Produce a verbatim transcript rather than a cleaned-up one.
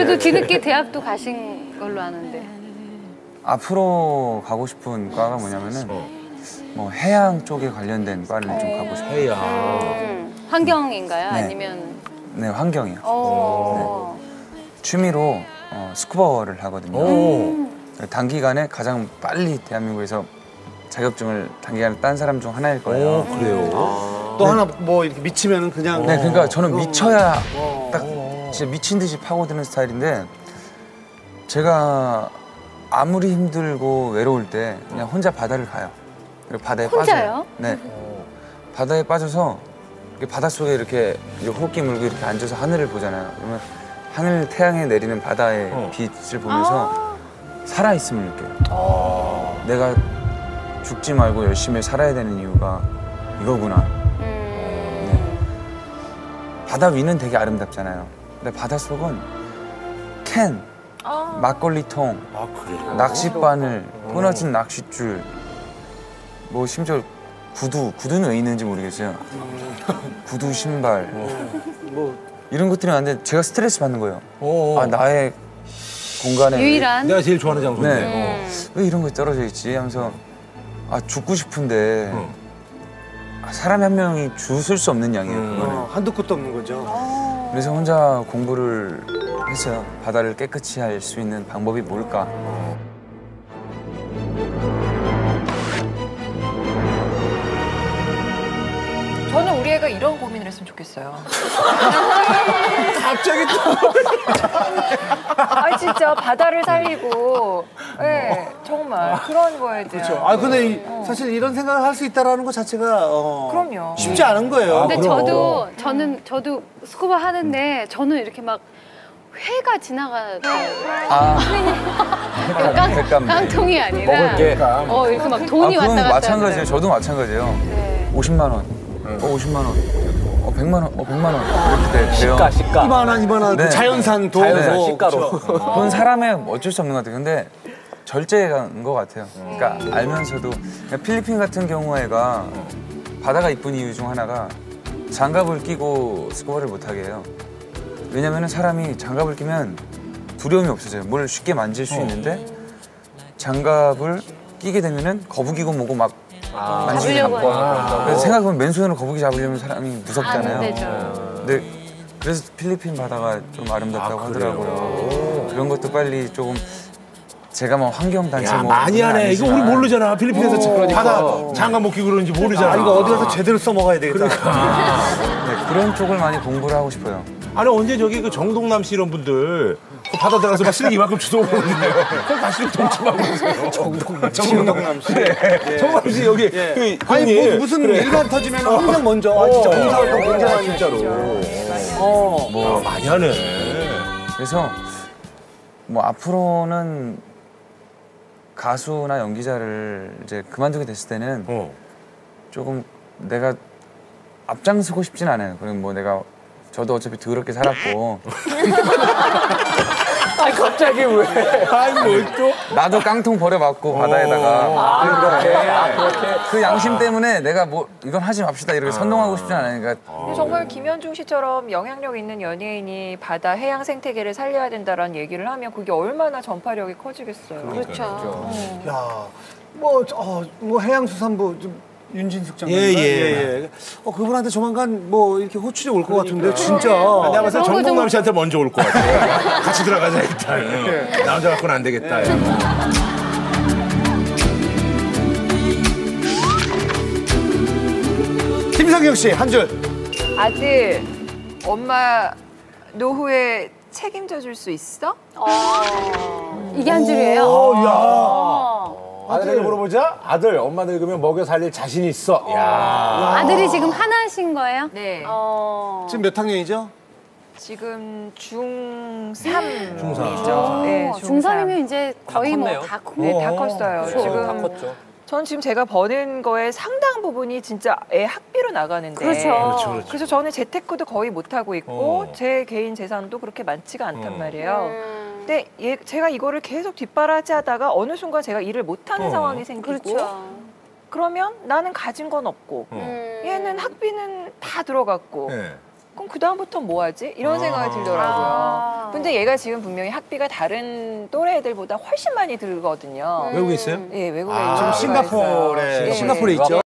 그래도 뒤늦게 대학도 가신 걸로 아는데. 앞으로 가고 싶은 과가 뭐냐면은 뭐 해양 쪽에 관련된 과를 좀 가고 싶어요. 해양. 음, 환경인가요? 네. 아니면? 네, 환경이요. 어. 네. 취미로 어, 스쿠버를 하거든요. 음. 단기간에 가장 빨리 대한민국에서 자격증을 단기간에 딴 사람 중 하나일 거예요. 오, 그래요? 아. 또 네. 하나 뭐 이렇게 미치면은 그냥. 네, 그러니까 저는 어. 미쳐야 어. 딱 진짜 미친 듯이 파고드는 스타일인데 제가 아무리 힘들고 외로울 때 그냥 혼자 바다를 가요. 그리고 바다에 혼자요? 빠져요. 네. 바다에 빠져서 바닷속에 이렇게 호흡기 물고 이렇게 앉아서 하늘을 보잖아요. 그러면 하늘 태양에 내리는 바다의 어. 빛을 보면서 아. 살아있음을 느껴요. 아. 내가 죽지 말고 열심히 살아야 되는 이유가 이거구나. 음. 네. 바다 위는 되게 아름답잖아요. 근데 바닷속은 캔, 아. 막걸리통, 아, 그래요? 낚싯바늘, 끊어진 낚싯줄, 뭐 심지어 구두, 구두는 왜 있는지 모르겠어요. 구두, 신발, 뭐 이런 것들이 많은데 제가 스트레스 받는 거예요. 어. 아, 나의 공간에 유일한? 내가 제일 좋아하는 장소인데. 네. 음. 왜 이런 거에 떨어져 있지? 하면서 아, 죽고 싶은데 어. 아, 사람이 한 명이 주술 수 없는 양이에요. 음. 그거는. 어, 한도 끝도 없는 거죠. 어. 그래서 혼자 공부를 했어요. 바다를 깨끗이 할 수 있는 방법이 뭘까? 저는 우리 애가 이런 고민을 했으면 좋겠어요. 갑자기 또. 아 진짜 바다를 살리고, 예, 네, 정말 그런 거에 대한. 그렇죠. 아 근데 이, 사실 이런 생각을 할 수 있다라는 것 자체가 어, 그럼요. 쉽지 않은 거예요. 근데 그럼. 저도 저는 저도 스쿠버 하는데 저는 이렇게 막 회가 지나가요. 아, 깡, 횟감. 깡통이 아니라 먹을 게. 어 이렇게 막 돈이 아, 왔다 그럼 갔다 마찬가지예요. 하더라고요. 저도 마찬가지예요. 네. 오십만 원. 어, 오십만 원. 어, 백만 원. 어, 백만 원. 이렇게 돼요. 시가, 시가. 이만한 이만한 네. 그 자연산 도 자연산 뭐, 시가로. 그렇죠. 그건 사람의 어쩔 수 없는 것 같아요. 근데 절제한 것 같아요. 그러니까 알면서도 그냥 필리핀 같은 경우에가 바다가 이쁜 이유 중 하나가 장갑을 끼고 스쿠버를 못하게 해요. 왜냐면 사람이 장갑을 끼면 두려움이 없어져요. 뭘 쉽게 만질 수 있는데 장갑을 끼게 되면은 거북이고 뭐고 막 아. 만지고 잡으려고 잡고 하니까. 그래서 생각해보면 맨손으로 거북이 잡으려면 사람이 안 무섭잖아요. 되죠. 근데 그래서 필리핀 바다가 좀 아름답다고 아, 하더라고요. 그런 것도 빨리 조금 제가 뭐 환경단체 야, 뭐 많이 하네. 이거 우리 아니지만 모르잖아. 필리핀에서 그러니까. 바다 장갑 못 끼고 그러는지 모르잖아. 아 이거 어디 가서 제대로 써먹어야 되겠다. 네, 그런 쪽을 많이 공부를 하고 싶어요. 아니 언제 저기 그 정동남 씨 이런 분들 그 바다 들어가서 막 쓰레기 이만큼 주워 먹는데 그걸 다시 동치만 그러세요. 정동남 정동남 씨. 네. 정동남 씨 여기 예. 그 아니 형님. 뭐, 무슨 그래. 일만 터지면 항상 먼저 아, 진짜 봉사활동 굉장히 아, 많이 진짜로. 어. 뭐 아, 많이 하네. 그래서 뭐 앞으로는 가수나 연기자를 이제 그만두게 됐을 때는 어. 조금 내가 앞장서고 싶진 않아요. 그리고 뭐 내가 저도 어차피 더럽게 살았고 아니 갑자기 왜? 아니 뭐 또? 나도 깡통 버려봤고 바다에다가 그렇게 그 양심 때문에 내가 뭐 이건 하지 맙시다 이렇게 선동하고 싶진 않으니까 근데 정말 김현중 씨처럼 영향력 있는 연예인이 바다 해양 생태계를 살려야 된다라는 얘기를 하면 그게 얼마나 전파력이 커지겠어요. 그렇죠. 야, 뭐, 어, 뭐 해양수산부 좀 윤진숙 장관. 예, 예. 어, 그분한테 조만간 뭐 이렇게 호출이 올 것 같은데 진짜. 아, 내가 봤을 때 그런 거 정동남 좀- 씨한테 먼저 올 것 같아. 같이 들어가자 일단. 나 혼자 갖고는 안 되겠다. 김성경 씨 한 줄. 아들, 엄마 노후에 책임져 줄 수 있어? 어. 이게 한 줄이에요? 오, 야. 어. 아들에게 물어보자. 아들, 엄마 늙으면 먹여 살릴 자신 있어. 야. 아들이 지금 하나신 거예요? 네. 어. 지금 몇 학년이죠? 지금 중삼이죠. 중삼. 네, 어, 중삼이면 이제 거의 뭐 컸네요. 다 컸. 네, 다 컸어요. 그렇죠. 지금 다 컸죠. 전 지금 제가 버는 거에 상당 부분이 진짜 애 학비로 나가는데. 그렇죠. 그렇죠, 그렇죠. 그래서 저는 재테크도 거의 못 하고 있고 어. 제 개인 재산도 그렇게 많지가 않단 어. 말이에요. 음. 근데 얘, 제가 이거를 계속 뒷바라지 하다가 어느 순간 제가 일을 못하는 어. 상황이 생기고 그렇죠. 그러면 나는 가진 건 없고 어. 음. 얘는 학비는 다 들어갔고 네. 그럼 그 다음부터 뭐 하지? 이런 생각이 들더라고요. 아. 근데 얘가 지금 분명히 학비가 다른 또래 애들보다 훨씬 많이 들거든요. 외국에 있어요? 예, 외국에 아, 있는 지금 친구가 있어요. 싱가포르에 예. 싱가포르에 있죠.